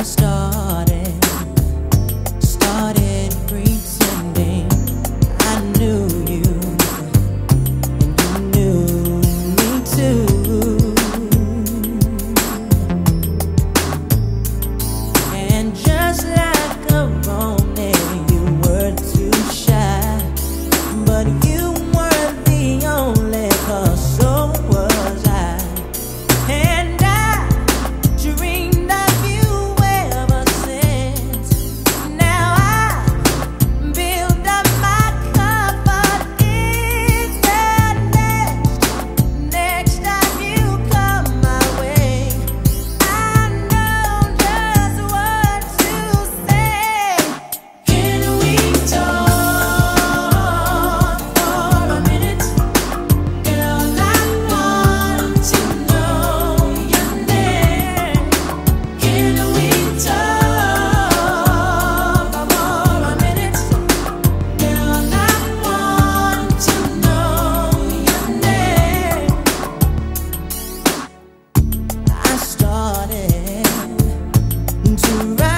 started pretending I knew you, and you knew me too. And just like a romance, you were too shy, but you weren't the only cause, so was I. And I dreamed of you ever since. Now I build up my confidence that next time you come my way, I know just what to say. Can we talk for a minute? Girl, I want to know your name. Can we talk for a minute? Girl, I want to know your name. I started to write